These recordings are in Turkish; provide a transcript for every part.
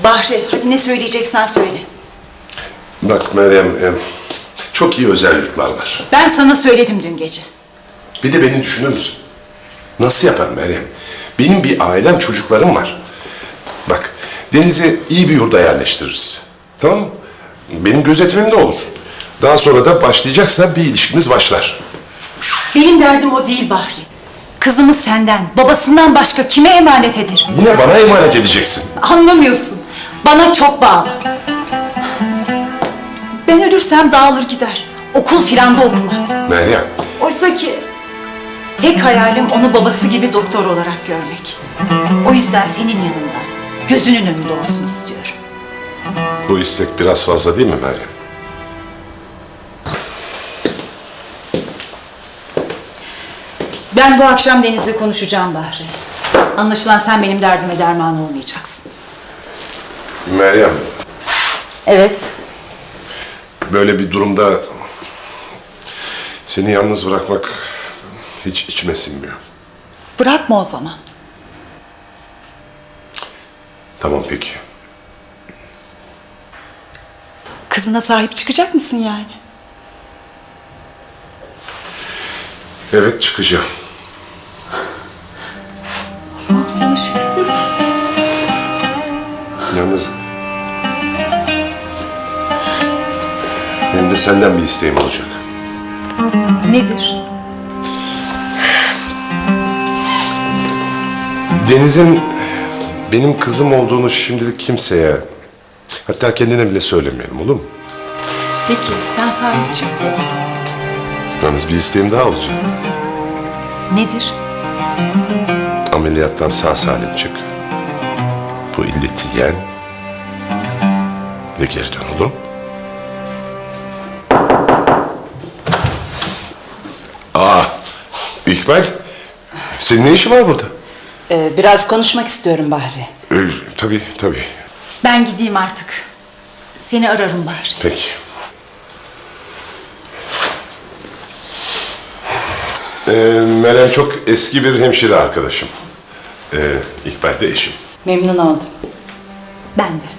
Bahri, hadi ne söyleyeceksen söyle. Bak Meryem, çok iyi özel yurtlar var. Ben sana söyledim dün gece. Bir de beni düşünür müsün? Nasıl yapar Meryem? Benim bir ailem, çocuklarım var. Bak, Deniz'i iyi bir yurda yerleştiririz. Tamam mı? Benim gözetimimde olur. Daha sonra da başlayacaksa bir ilişkimiz başlar. Benim derdim o değil Bahri. Kızımı senden, babasından başka kime emanet eder? Yine bana emanet edeceksin. Anlamıyorsun. Bana çok bağlı. Ben ölürsem dağılır gider. Okul filan da okumaz. Meryem. Oysa ki tek hayalim onu babası gibi doktor olarak görmek. O yüzden senin yanında, gözünün önünde olsun istiyorum. Bu istek biraz fazla değil mi Meryem? Ben bu akşam Deniz'le konuşacağım Bahri. Anlaşılan sen benim derdime derman olmayacaksın. Meryem. Evet. Böyle bir durumda seni yalnız bırakmak hiç içime sinmiyor. Bırakma o zaman. Tamam peki. Kızına sahip çıkacak mısın yani? Evet, çıkacağım. Allah sana şükür. Yalnız hem de senden bir isteğim olacak. Nedir? Deniz'in benim kızım olduğunu şimdilik kimseye, hatta kendine bile söylemeyelim, olur mu? Peki sen sahip çıktın. Yalnız bir isteğim daha olacak. Nedir? Ameliyattan sağ salim çık. Bu illeti yen ve geri dön, olur mu? İkbal, senin ne işin var burada? Biraz konuşmak istiyorum Bahri. Tabii. Ben gideyim artık. Seni ararım Bahri. Peki. Meryem çok eski bir hemşire arkadaşım. İkbal de eşim. Memnun oldum. Ben de.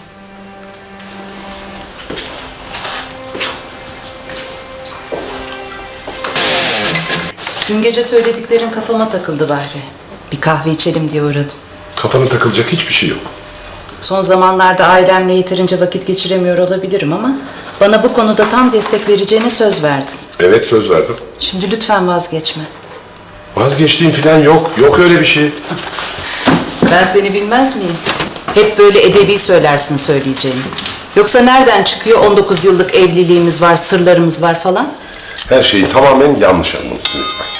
Dün gece söylediklerin kafama takıldı Bahri. Bir kahve içelim diye uğradım. Kafana takılacak hiçbir şey yok. Son zamanlarda ailemle yeterince vakit geçiremiyor olabilirim ama bana bu konuda tam destek vereceğine söz verdin. Evet, söz verdim. Şimdi lütfen vazgeçme. Vazgeçtiğim falan yok. Yok öyle bir şey. Ben seni bilmez miyim? Hep böyle edebi söylersin söyleyeceğini. Yoksa nereden çıkıyor 19 yıllık evliliğimiz var, sırlarımız var falan? Her şeyi tamamen yanlış anlamışsın İkbal.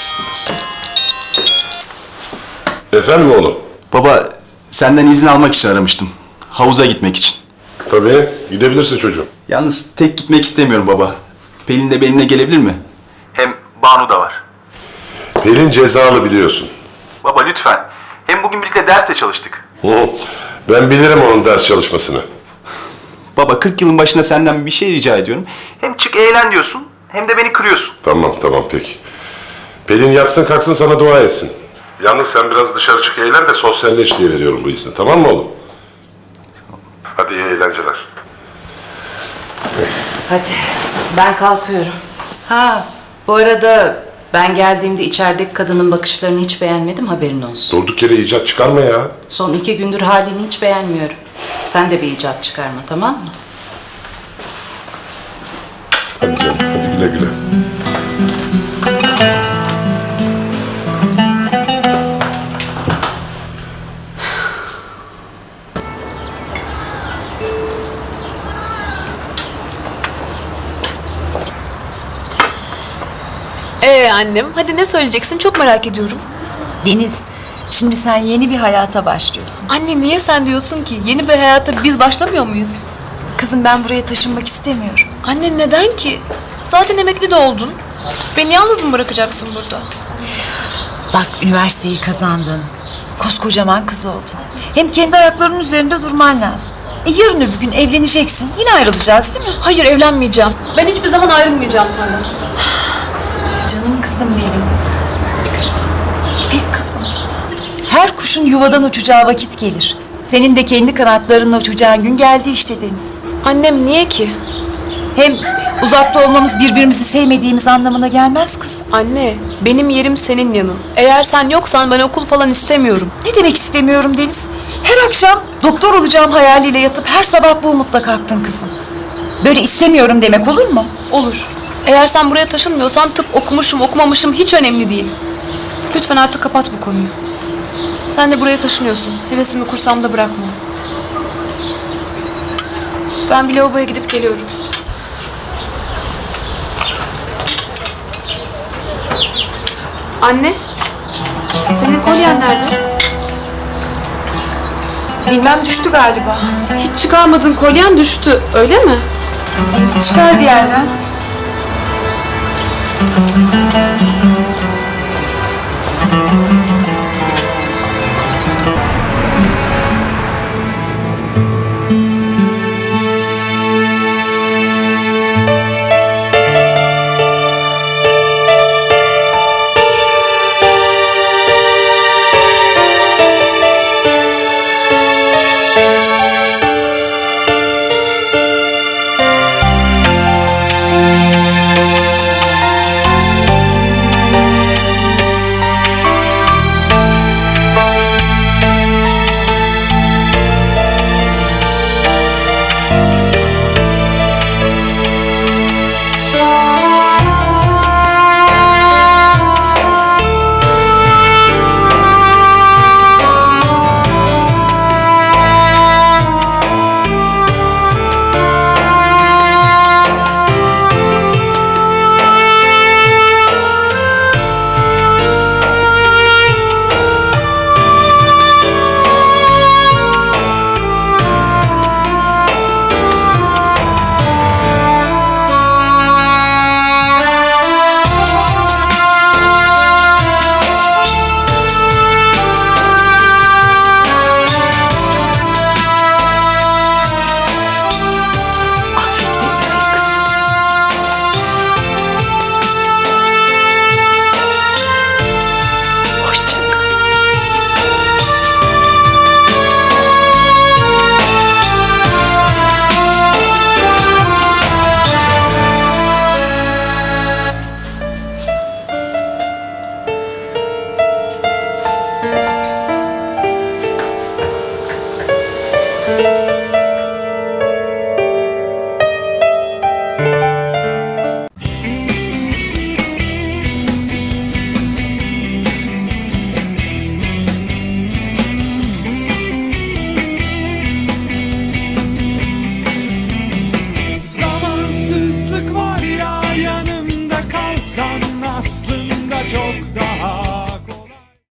Efendim oğlum? Baba, senden izin almak için aramıştım. Havuza gitmek için. Tabii, gidebilirsin çocuğum. Yalnız tek gitmek istemiyorum baba. Pelin de benimle gelebilir mi? Hem Banu da var. Pelin cezalı biliyorsun. Baba lütfen. Hem bugün birlikte derste çalıştık. Ben bilirim onun ders çalışmasını. Baba 40 yılın başına senden bir şey rica ediyorum. Hem çık eğlen diyorsun hem de beni kırıyorsun. Tamam peki. Pelin yatsın kalksın sana dua etsin. Yalnız sen biraz dışarı çık eğlen de sosyalleş diye veriyorum bu izni, tamam mı oğlum? Hadi iyi eğlenceler. Hadi ben kalkıyorum. Ha bu arada ben geldiğimde içerideki kadının bakışlarını hiç beğenmedim, haberin olsun. Durduk yere icat çıkarma ya. Son 2 gündür halini hiç beğenmiyorum. Sen de bir icat çıkarma, tamam mı? Hadi canım, hadi güle güle. Annem, hadi ne söyleyeceksin, çok merak ediyorum. Deniz, şimdi sen yeni bir hayata başlıyorsun. Anne niye sen diyorsun ki? Yeni bir hayata biz başlamıyor muyuz? Kızım ben buraya taşınmak istemiyorum. Anne neden ki? Zaten emekli de oldun. Beni yalnız mı bırakacaksın burada? Bak üniversiteyi kazandın. Koskocaman kız oldun. Hem kendi ayaklarının üzerinde durman lazım. Yarın öbür gün evleneceksin. Yine ayrılacağız değil mi? Hayır, evlenmeyeceğim. Ben hiçbir zaman ayrılmayacağım senden. Canım kızım benim. İpek kızım. Her kuşun yuvadan uçacağı vakit gelir. Senin de kendi kanatlarınla uçacağın gün geldi işte Deniz. Annem niye ki? Hem uzakta olmamız birbirimizi sevmediğimiz anlamına gelmez kızım. Anne, benim yerim senin yanın. Eğer sen yoksan ben okul falan istemiyorum. Ne demek istemiyorum Deniz? Her akşam doktor olacağım hayaliyle yatıp her sabah bu umutla kalktın kızım. Böyle istemiyorum demek olur mu? Olur. Eğer sen buraya taşınmıyorsan tıp okumuşum okumamışım hiç önemli değil. Lütfen artık kapat bu konuyu. Sen de buraya taşınıyorsun. Hevesimi kursamda bırakma. Ben bir lavaboya gidip geliyorum. Anne, senin kolyen nerede? Bilmem düştü galiba. Hiç çıkarmadığın kolyen düştü, öyle mi? Deniz çıkar bir yerden. Aslında çok daha